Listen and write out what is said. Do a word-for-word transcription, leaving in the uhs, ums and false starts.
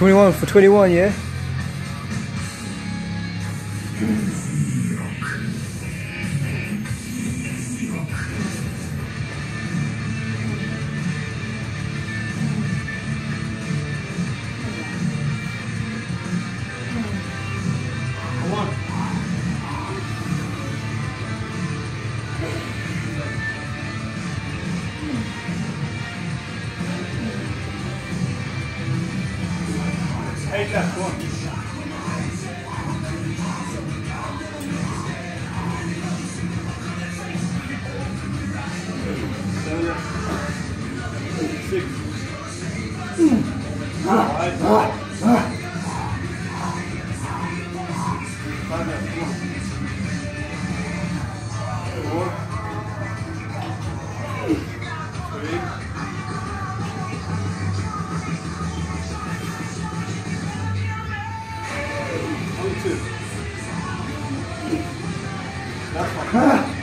twenty-one for twenty-one, yeah? Come on. Take that one. Seven. Six. Five. Five. Four. Three. Two. That's fine.